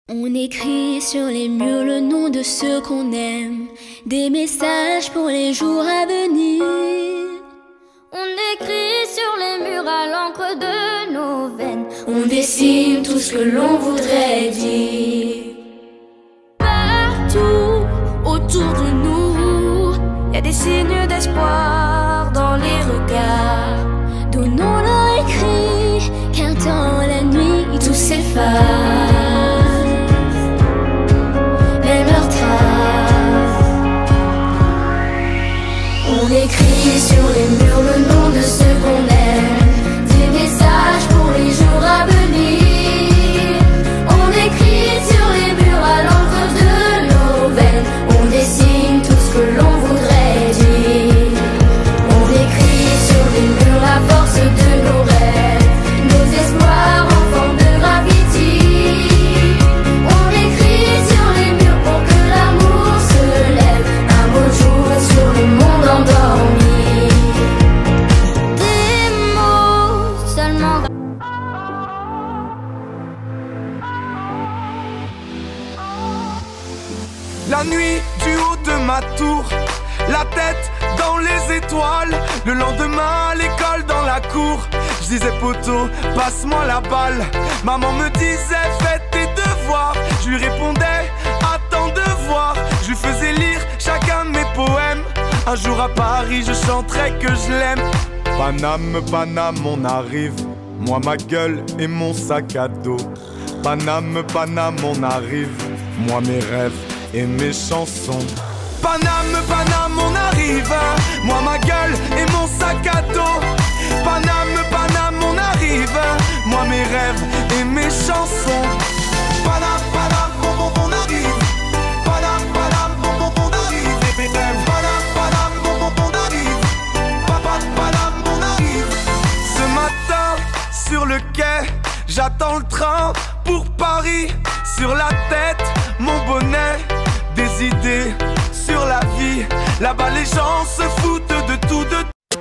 On écrit sur les murs le nom de ceux qu'on aime, des messages pour les jours à venir. On écrit sur les murs à l'encre de nos veines, on dessine tout ce que l'on voudrait dire. Partout autour de nous, y a des signes d'espoir dans les regards. Donnons-leur écrit, car dans la nuit tout s'efface. On écrit sur les murs le nom de ceux qu'on aime, des messages pour les jours à venir. On écrit sur les murs à l'encre de nos veines, on dessine tout ce que l'on voudrait dire. On écrit sur les murs la force de nos rêves, nos espoirs en forme de graffiti. On écrit sur les murs pour que l'amour se lève un beau jour sur le monde endormi. Des mots seulement. La nuit du haut de ma tour, la tête dans les étoiles. Le lendemain à l'école dans la cour, je disais poteau, passe-moi la balle. Maman me disait fais tes devoirs, je lui répondais attends de voir. Je lui faisais lire chacun de mes poèmes. Un jour à Paris je chanterai que je l'aime. Paname, Paname, on arrive, moi ma gueule et mon sac à dos. Paname, Paname, on arrive, moi mes rêves et mes chansons. Paname, Paname, on arrive, moi ma gueule et mon sac à dos. Paname, Paname, on arrive, moi mes rêves et mes chansons. Paname, Paname, on arrive. Paname, Paname, on arrive. Et mes rêves. Paname, Paname, on arrive. Paname, on arrive. Ce matin, sur le quai, j'attends le train pour Paris. Sur la tête, mon bonnet, des idées sur la vie. Là-bas les gens se foutent de tout, de tout.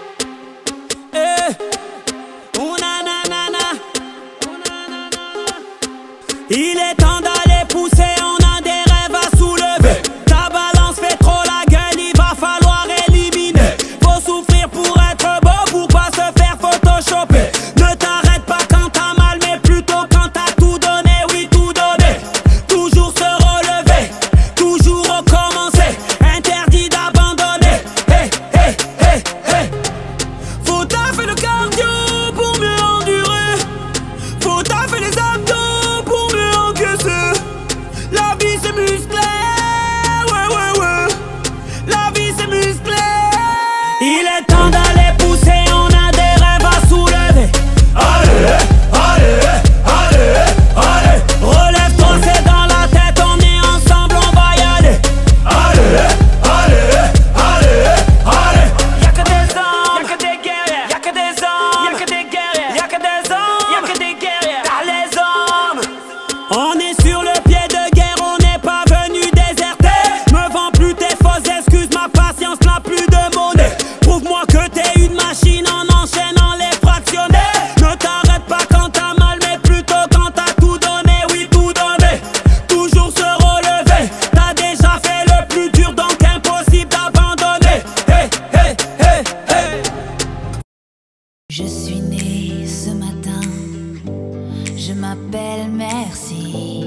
Il est temps d'aller pousser, on a des rêves à soulever. Ta balance fait trop la gueule, il va falloir éliminer. Faut souffrir pour être beau, pour pas se faire photoshopper. Ne t'arrête pas quand t'as mal, mais plutôt quand t'as tout donné, oui tout donné. Toujours se relever, toujours recommencer. Interdit d'abandonner. Hey, hey, hey, hey. Faut taffer le cardio pour mieux endurer. Faut taffer les abdos pour mieux encaisser. La vie c'est musclé, ouais, ouais, ouais. La vie c'est musclé. Il est temps d'aller pousser, on a des rêves à soulever. Allez, allez, allez, allez. Relève-toi, c'est dans la tête, on est ensemble, on va y aller. Allez, allez, allez, allez. Y'a que des hommes, y'a que des guerriers. Y'a que des hommes, y'a que des guerriers. Y'a que des hommes, y'a que des guerriers. Par les hommes. On est sur le pied de guerre, on n'est pas venu déserter. Me vends plus tes fausses excuses, ma patience n'a plus de monnaie. Prouve-moi que t'es une machine en enchaînant les fractionnés. Ne t'arrête pas quand t'as mal, mais plutôt quand t'as tout donné, oui tout donné. Toujours se relever, t'as déjà fait le plus dur donc impossible d'abandonner. Hey, hey, hey, hey. Je suis née ce matin, je m'appelle Merci.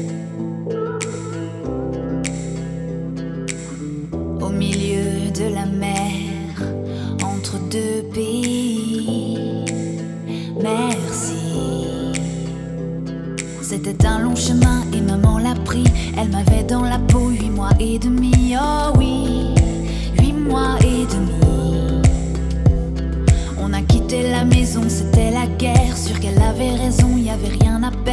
Au milieu de la mer, entre deux pays. Merci. C'était un long chemin et maman l'a pris. Elle m'avait dans la peau 8 mois et demi. Oh oui, 8 mois et demi. On a quitté la maison, c'était la guerre. Sûr qu'elle avait raison, y avait rien à perdre.